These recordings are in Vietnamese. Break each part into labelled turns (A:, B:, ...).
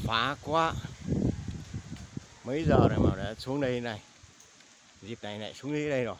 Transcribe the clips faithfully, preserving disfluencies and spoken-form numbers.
A: Phá quá. Mấy giờ rồi mà đã xuống đây này. Dịp này lại xuống đây rồi.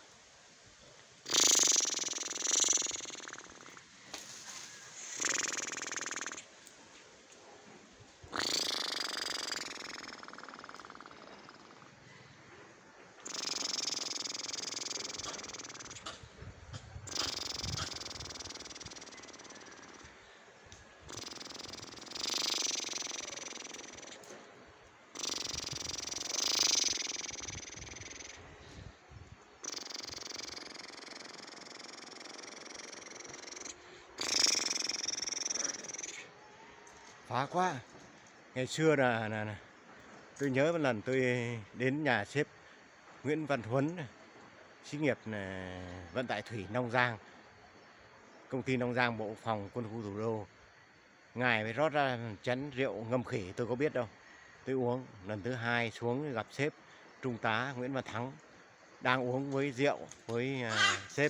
A: Phá quá. Ngày xưa là, là, là tôi nhớ một lần tôi đến nhà sếp Nguyễn Văn Thuấn, xí nghiệp là vận tải thủy Long Giang, công ty Long Giang Bộ Phòng Quân khu Thủ đô. Ngài mới rót ra chén rượu ngâm khỉ, tôi có biết đâu. Tôi uống lần thứ hai xuống gặp sếp Trung tá Nguyễn Văn Thắng đang uống với rượu với uh, sếp.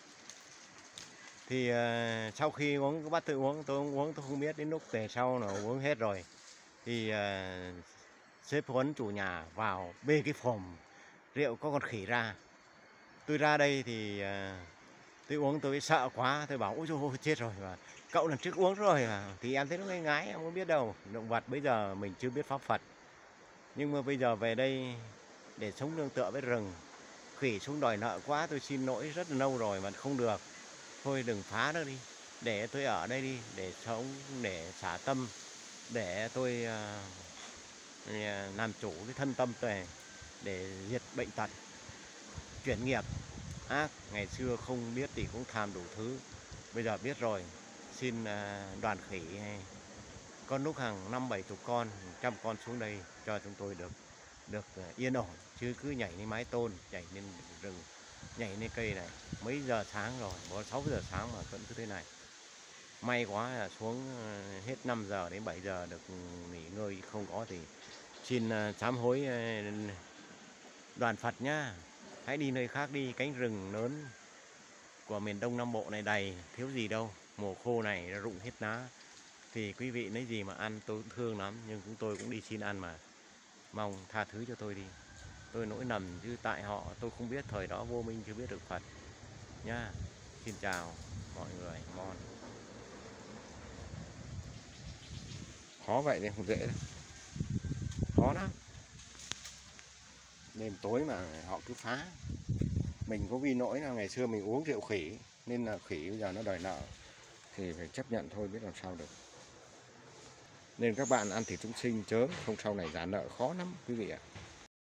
A: Thì uh, sau khi uống có bắt tôi uống, tôi uống tôi không biết, đến lúc về sau là uống hết rồi. Thì uh, sếp Huấn chủ nhà vào bê cái phồm rượu có con khỉ ra. Tôi ra đây thì uh, tôi uống tôi sợ quá, tôi bảo ôi dồi ôi chết rồi, và cậu lần trước uống rồi mà. Thì em thấy nó ngái ngái, em không biết đâu. Động vật bây giờ mình chưa biết pháp Phật, nhưng mà bây giờ về đây để sống nương tựa với rừng, khỉ xuống đòi nợ quá, tôi xin lỗi rất là lâu rồi mà không được. Thôi đừng phá nó đi, để tôi ở đây đi, để sống, để xả tâm, để tôi uh, làm chủ cái thân tâm này, để diệt bệnh tật, chuyển nghiệp ác. Ngày xưa không biết thì cũng tham đủ thứ, bây giờ biết rồi. Xin uh, đoàn khỉ hay con lúc hàng năm bảy chục con, trăm con xuống đây cho chúng tôi được được uh, yên ổn, chứ cứ nhảy lên mái tôn, nhảy lên rừng, nhảy lên cây này. Mấy giờ sáng rồi, có sáu giờ sáng mà vẫn cứ thế này. May quá là xuống hết năm giờ đến bảy giờ được nghỉ ngơi, không có thì xin sám hối đoàn Phật nhá. Hãy đi nơi khác đi, cánh rừng lớn của miền Đông Nam Bộ này đầy, thiếu gì đâu. Mùa khô này nó rụng hết lá, thì quý vị lấy gì mà ăn, tôi cũng thương lắm, nhưng chúng tôi cũng đi xin ăn mà. Mong tha thứ cho tôi đi, tôi lỗi lầm chứ tại họ tôi không biết, thời đó vô minh chưa biết được Phật nhá. Xin chào mọi người. Mon khó vậy nên không dễ đâu, khó lắm. Đêm tối mà họ cứ phá. Mình có vi nỗi là ngày xưa mình uống rượu khỉ nên là khỉ bây giờ nó đòi nợ thì phải chấp nhận thôi, biết làm sao được. Nên các bạn ăn thịt chúng sinh chớ, không sau này trả nợ khó lắm quý vị ạ.